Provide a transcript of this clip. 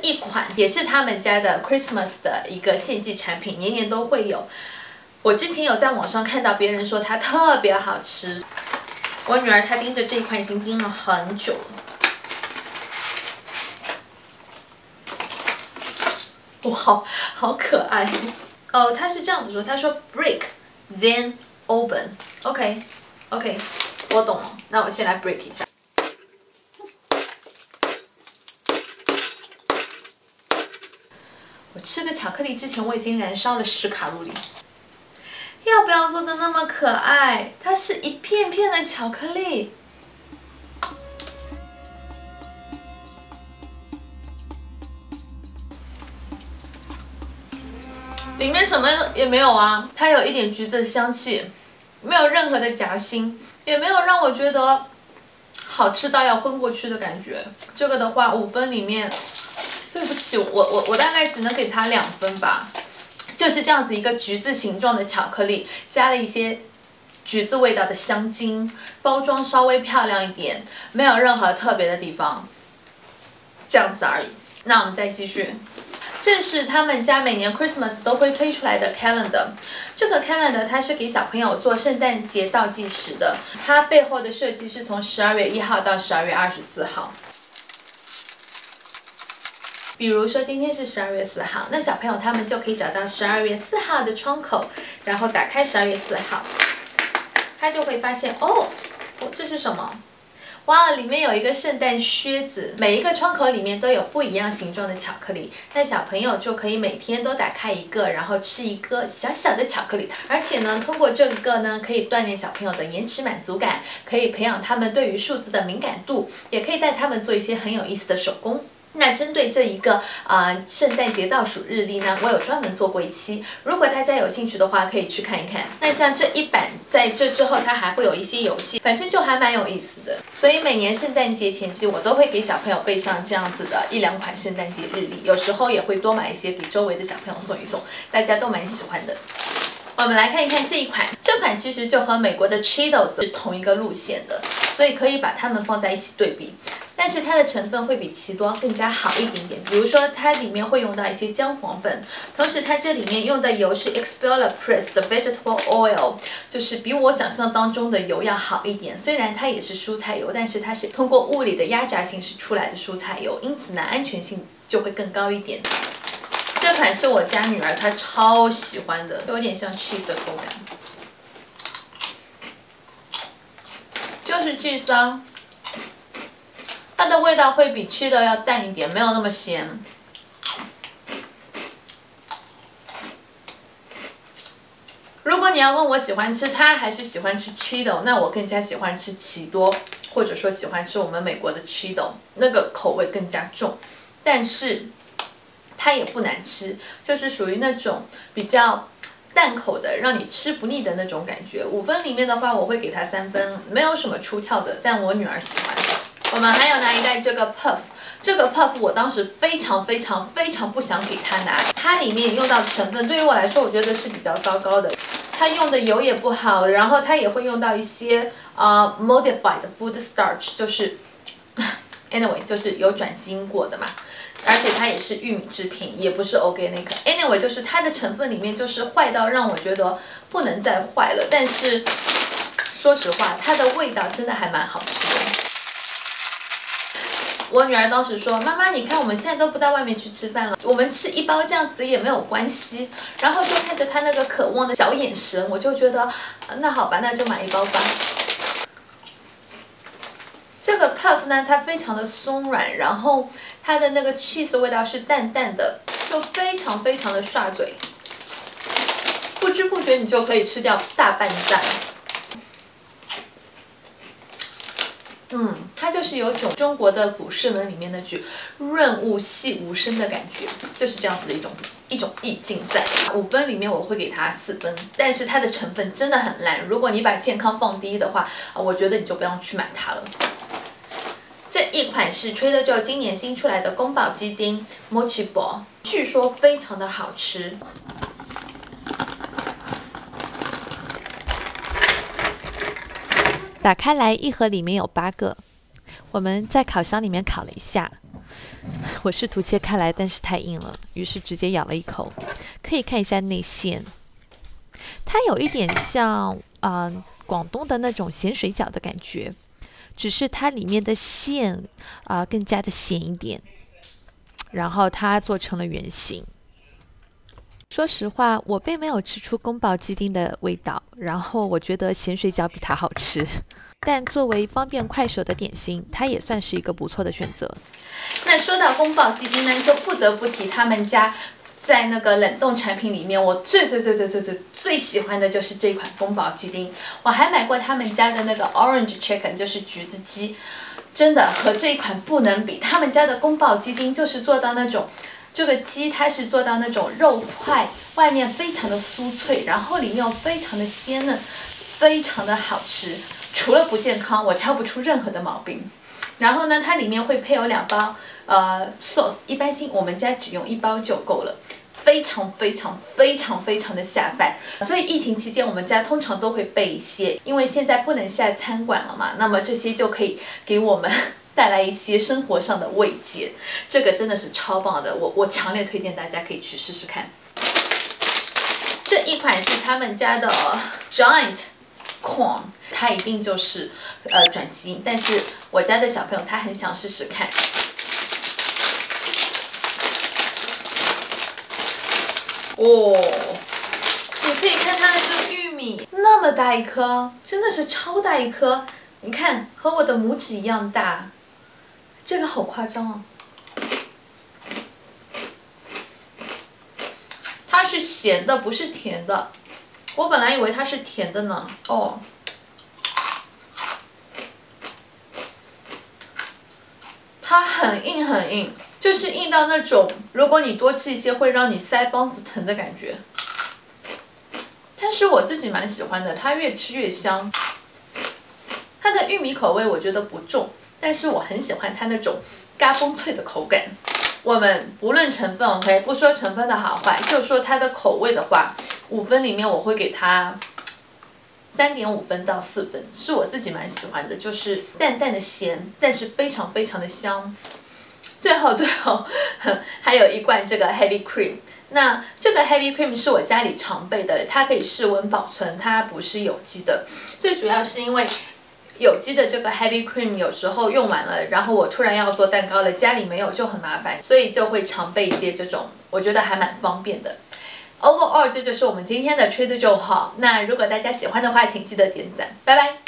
一款也是他们家的 Christmas 的一个献祭产品，年年都会有。我之前有在网上看到别人说它特别好吃，我女儿她盯着这一款已经盯了很久了。哇，好可爱哦！它是这样子说，他说 break then open。OK， 我懂了。那我先来 break 一下。我吃个巧克力之前，我已经燃烧了10卡路里。要不要做的那么可爱？它是一片片的巧克力。里面什么也没有啊，它有一点橘子的香气，没有任何的夹心，也没有让我觉得好吃到要昏过去的感觉。这个的话，5分里面，对不起，我大概只能给它2分吧。就是这样子一个橘子形状的巧克力，加了一些橘子味道的香精，包装稍微漂亮一点，没有任何特别的地方，这样子而已。那我们再继续。这是他们家每年 Christmas 都会推出来的 calendar。这个 calendar 它是给小朋友做圣诞节倒计时的，它背后的设计是从12月1号到12月24号。比如说今天是12月4号，那小朋友他们就可以找到12月4号的窗口，然后打开12月4号，他就会发现哦，这是什么？哇，里面有一个圣诞靴子，每一个窗口里面都有不一样形状的巧克力，那小朋友就可以每天都打开一个，然后吃一个小小的巧克力。而且呢，通过这个呢，可以锻炼小朋友的延迟满足感，可以培养他们对于数字的敏感度，也可以带他们做一些很有意思的手工。那针对这一个圣诞节倒数日历呢，我有专门做过一期，如果大家有兴趣的话，可以去看一看。那像这一版在这之后，它还会有一些游戏，反正就还蛮有意思的。所以每年圣诞节前夕，我都会给小朋友备上这样子的1、2款圣诞节日历，有时候也会多买一些给周围的小朋友送一送，大家都蛮喜欢的。我们来看一看这一款，这款其实就和美国的 Cheetos 是同一个路线的，所以可以把它们放在一起对比。但是它的成分会比奇多更加好一点点，比如说它里面会用到一些姜黄粉，同时它这里面用的油是 Expedia Press 的 Vegetable Oil， 就是比我想象当中的油要好一点。虽然它也是蔬菜油，但是它是通过物理的压榨形式出来的蔬菜油，因此呢安全性就会更高一点。这款是我家女儿她超喜欢的，有点像 cheese 的口感，就是 cheese 啊。它的味道会比 Cheetos 要淡一点，没有那么咸。如果你要问我喜欢吃它还是喜欢吃 Cheetos， 那我更加喜欢吃奇多，或者说喜欢吃我们美国的 Cheetos， 那个口味更加重，但是它也不难吃，就是属于那种比较淡口的，让你吃不腻的那种感觉。5分里面的话，我会给它3分，没有什么出挑的，但我女儿喜欢。我们还有拿一袋这个 puff， 这个 puff 我当时非常不想给他拿，它里面用到的成分对于我来说，我觉得是比较糟糕的。它用的油也不好，然后它也会用到一些modified food starch， 就是 anyway 就是有转基因过的嘛。而且它也是玉米制品，也不是 organic。anyway 就是它的成分里面就是坏到让我觉得不能再坏了。但是说实话，它的味道真的还蛮好吃的。我女儿当时说：“妈妈，你看我们现在都不到外面去吃饭了，我们吃一包这样子也没有关系。”然后就看着她那个渴望的小眼神，我就觉得，那好吧，那就买1包吧。这个 puff 呢，它非常的松软，然后它的那个 cheese 味道是淡淡的，就非常的下嘴，不知不觉你就可以吃掉大半袋。它就是有种中国的古诗文里面那句“润物细无声”的感觉，就是这样子的一种意境在。5分里面我会给它4分，但是它的成分真的很烂。如果你把健康放第一的话，我觉得你就不要去买它了。这一款是Trader Joe今年新出来的宫保鸡丁 Mochi Ball， 据说非常的好吃。 打开来，一盒里面有8个，我们在烤箱里面烤了一下， 我试图切开来，但是太硬了，于是直接咬了一口。可以看一下内馅，它有一点像广东的那种咸水饺的感觉，只是它里面的馅更加的咸一点，然后它做成了圆形。说实话，我并没有吃出宫保鸡丁的味道，然后我觉得咸水饺比它好吃。但作为方便快手的点心，它也算是一个不错的选择。 那说到宫保鸡丁呢，就不得不提他们家在那个冷冻产品里面，我最喜欢的就是这款宫保鸡丁。我还买过他们家的那个 Orange Chicken， 就是橘子鸡，真的和这一款不能比。他们家的宫保鸡丁就是做到那种。这个鸡它是做到那种肉块，外面非常的酥脆，然后里面又非常的鲜嫩，非常的好吃。除了不健康，我挑不出任何的毛病。然后呢，它里面会配有2包sauce， 一般性我们家只用1包就够了，非常的下饭。所以疫情期间我们家通常都会备一些，因为现在不能下餐馆了嘛，那么这些就可以给我们带来一些生活上的慰藉，这个真的是超棒的，我强烈推荐大家可以去试试看。这一款是他们家的 Giant Corn， 它一定就是转基因，但是我家的小朋友他很想试试看。哦，你可以看它的这个玉米那么大一颗，真的是超大一颗，你看和我的拇指一样大。这个好夸张哦！它是咸的，不是甜的。我本来以为它是甜的呢。哦，它很硬，就是硬到那种，如果你多吃一些，会让你腮帮子疼的感觉。但是我自己蛮喜欢的，它越吃越香。它的玉米口味我觉得不重。但是我很喜欢它那种嘎嘣脆的口感。我们不论成分 ，OK， 不说成分的好坏，就说它的口味的话，5分里面我会给它3.5分到4分，是我自己蛮喜欢的，就是淡淡的咸，但是非常的香。最后还有一罐这个 Heavy Cream， 那这个 Heavy Cream 是我家里常备的，它可以室温保存，它不是有机的，最主要是因为。有机的这个 heavy cream 有时候用完了，然后我突然要做蛋糕了，家里没有就很麻烦，所以就会常备一些这种，我觉得还蛮方便的。Overall， 这就是我们今天的 Trader Joe 好。那如果大家喜欢的话，请记得点赞，拜拜。